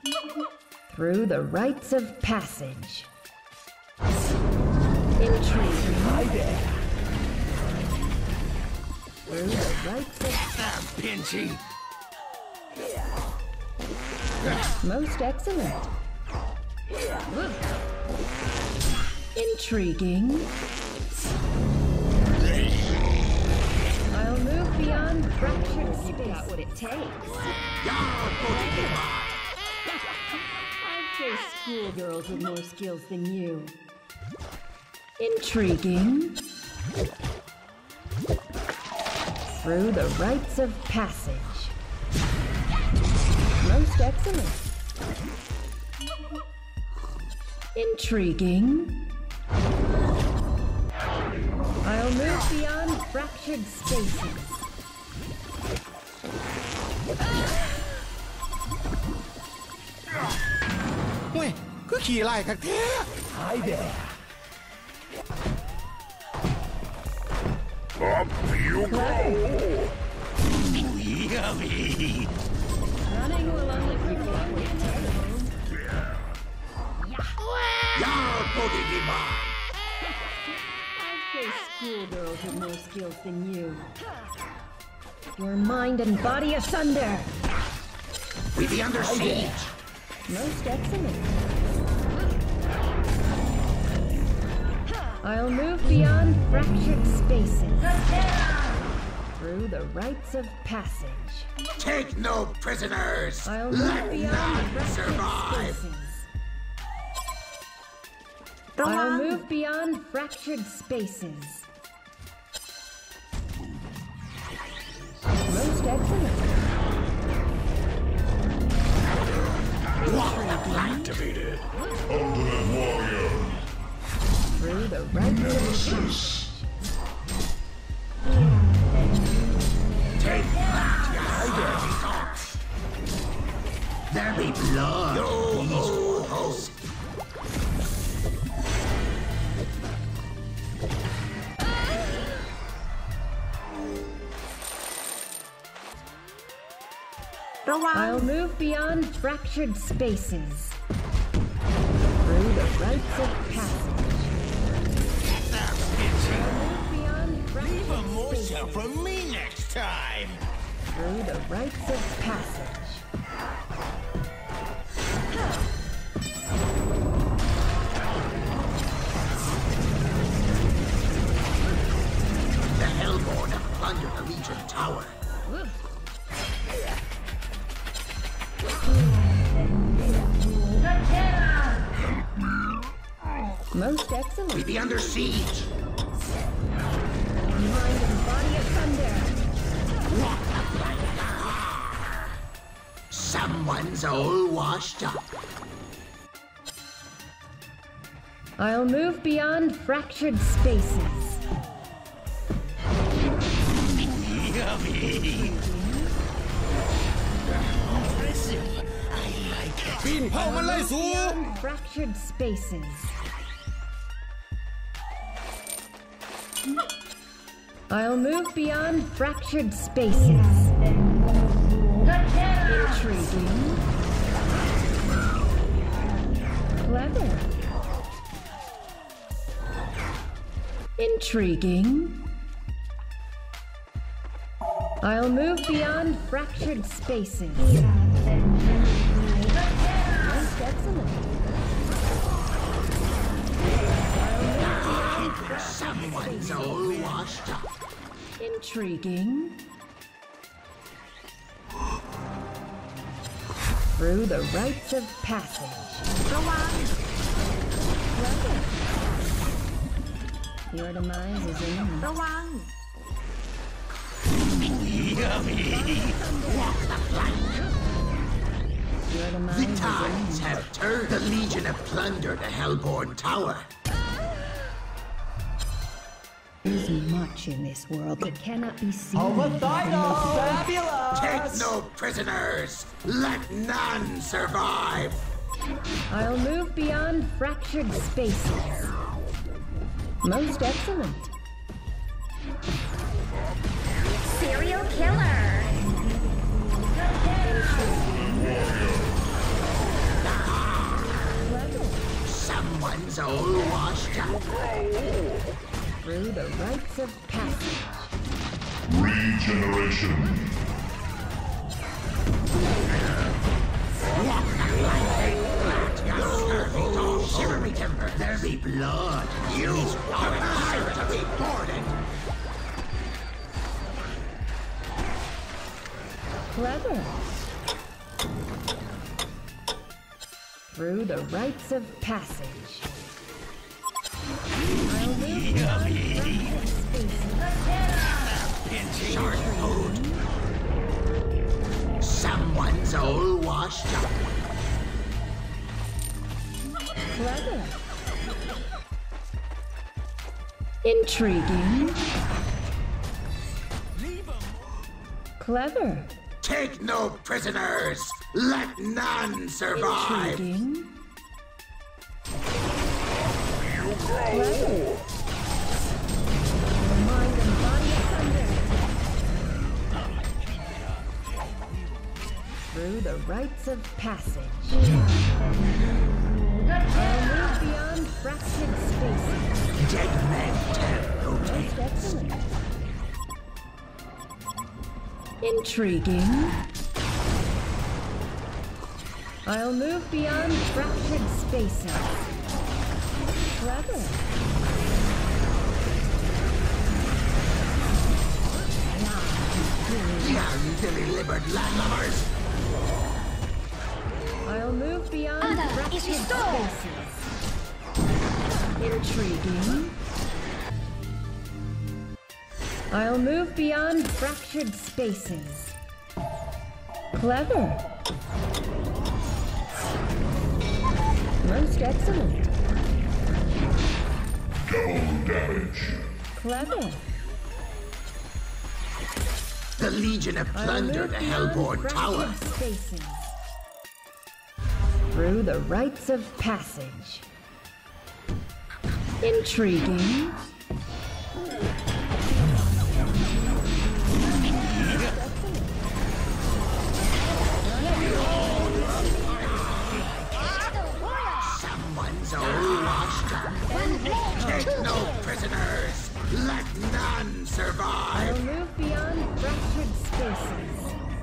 Through the rites of passage. Intriguing. Hi there. Through the rites of Pinchy. most excellent. Intriguing. I'll move beyond fractured space. You've got what it takes. I've faced schoolgirls with more skills than you. Intriguing. Through the rites of passage. Most excellent. Intriguing. I'll move beyond fractured spaces. Wait, cứขี่ไล่คักแท้ Hi there. Up you go! Yummy. Running will only prolong your I've faced schoolgirls with more skills than you. Your mind and body asunder. We be under siege. Most excellent. I'll move beyond fractured spaces. Through the rites of passage. Take no prisoners. I'll move beyond fractured survive. spaces. I'll move beyond fractured spaces. Most excellent. Activated. Ultimate Warrior. Through the rites of Nemesis. Take that, there be blood. I'll move beyond fractured spaces. Through the rites of passage. I'll move beyond fractured spaces. from me next time. Through the rites of passage. The Hellborn have plundered the Legion Tower. Most excellent. We be under siege. Mind and body asunder. Someone's all washed up. I'll move beyond fractured spaces. Yummy. Impressive. I like it. ปีนเผามันไล่สู้ Beyond fractured spaces. I'll move beyond fractured spaces. Intriguing. Clever. Intriguing. I'll move beyond fractured spaces. Most excellent. Someone's all washed up. Intriguing. Through the rites of passage. Clever. Your demise is imminent. Yummy. Walk the plank. Your demise The is tides imminent. have turned. The Legion have plundered the Hellborn Tower. There's much in this world that cannot be seen. Take no prisoners. Let none survive. I'll move beyond fractured spaces. Most excellent. Serial killer. Someone's all washed up. Through the rites of passage. Regeneration. Walk the lightning flat, you scurvy dog. Shiver me timber, there be blood. You are hard to be boarded. Clever. Through the rites of passage. I'll move Short food. Someone's all washed up. Clever. Intriguing. Clever. Take no prisoners. Let none survive. Intriguing. Clever. Your mind and body asunder. Through the rites of passage. I'll move beyond fractured spaces. Dead men tell no Most tales. excellent. Intriguing. I'll move beyond fractured spaces. Clever. Young delivered landlubbers. I'll move beyond Ada, fractured is esto? spaces. Intriguing. I'll move beyond fractured spaces. Clever. Most excellent. Double damage. Clever. The Legion have I'll plundered move the beyond Hellborn Tower. fractured spaces. Through the rites of passage. Intriguing. Someone's all washed up. Take no prisoners. Let none I'll survive. move beyond fractured spaces.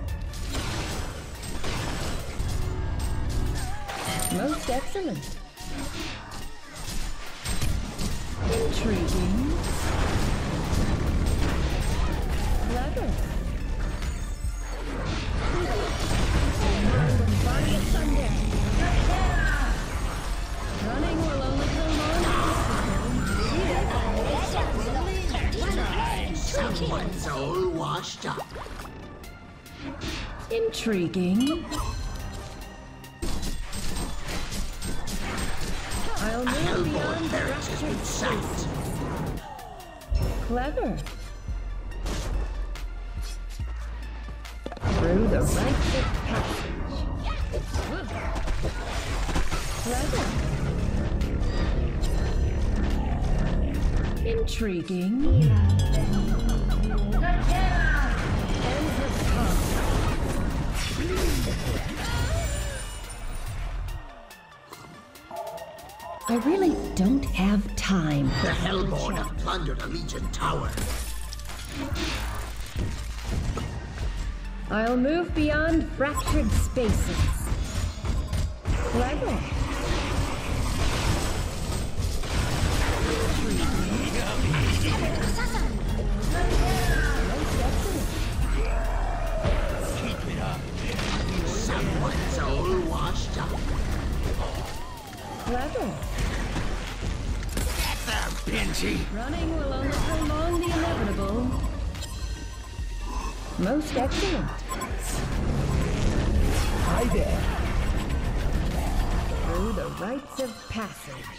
Most excellent. Intriguing. Clever. Mind and body asunder. Running will only prolong Someone's all washed up. Intriguing. I'll move Hellborn beyond barracks has been fractured sacked. Clever. Through the rites of passage. Clever. Intriguing. Endless calm. I really don't have time. The Hellborn have plundered a Legion Tower. I'll move beyond fractured spaces. Clever. Someone's all washed up. Clever. Pinchy. Running will only prolong the inevitable. Most excellent. Hi there. Through the rites of passage.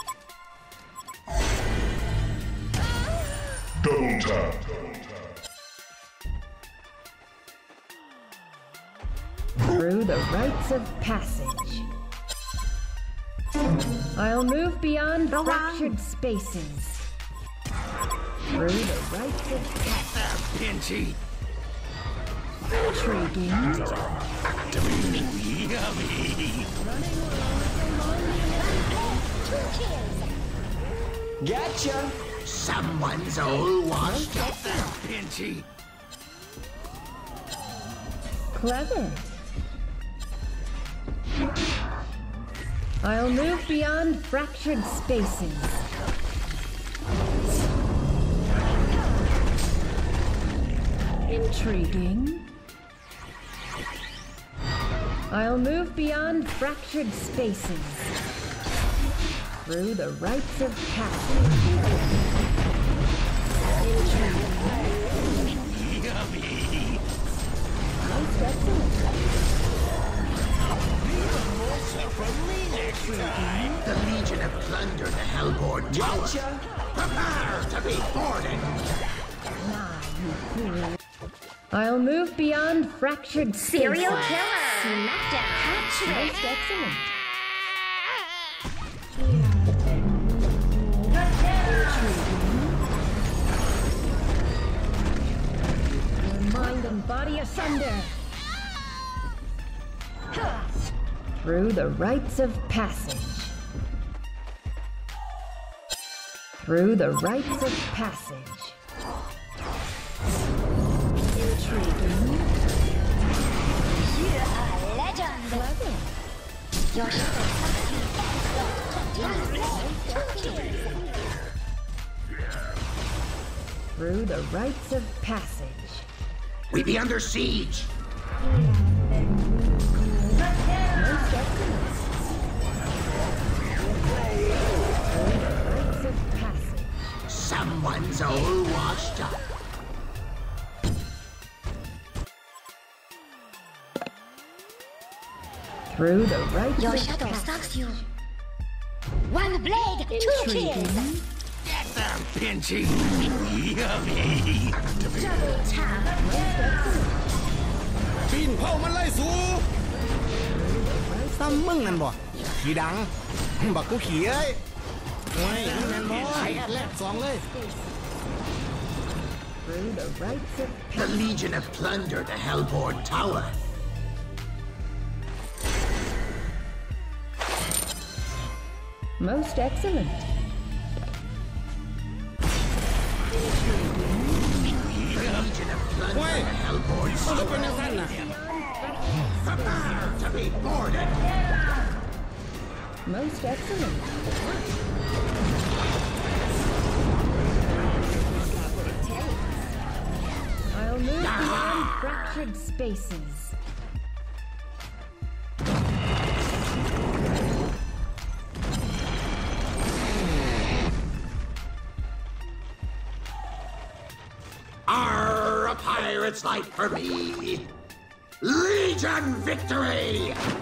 Double tap. Through the rites of passage. I'll move beyond fractured spaces. Through the rites of passage. Pinchy. Intriguing. Activating. Yummy. Gotcha. Someone's all washed up. Pinchy. Clever. I'll move beyond fractured spaces. Intriguing. I'll move beyond fractured spaces. Through the rites of passage. Yummy. Most excellent. The Legion have plundered the Hellborn Tower. Gotcha. Prepare to be boarded. I'll move beyond fractured spaces. Serial killer. Smackdown. Most excellent. Your mind and body asunder. Through the rites of passage. Through the rites of passage. Intriguing. You are legend. Clever. Your Through the rites of passage. We be under siege. Most excellent. Through the rites of passage. Someone's all washed up. Through the rites Your of shadow passage. stalks you. One blade, two kills. Intriguing. Get them, Pinchy. Yummy. Activate. Double tap. Most excellent. ปีนเผามันไล่สูซ้ำมึงนั่นบ่ขี่ดัง บักกูขี่เอ้ยโอ้ยนี่แมนบ่ไอ้อันแรกสองเลย Through the rites of The passage. Legion have plundered the Hellborn Tower. Most excellent. The Legion have plundered Wait. the Hellborn มันก็ Tower. เป็นยังไงน่ะ Prepare to be boarded. Most excellent. I'll move beyond fractured spaces. Arr, a pirate's life for me. Legion victory!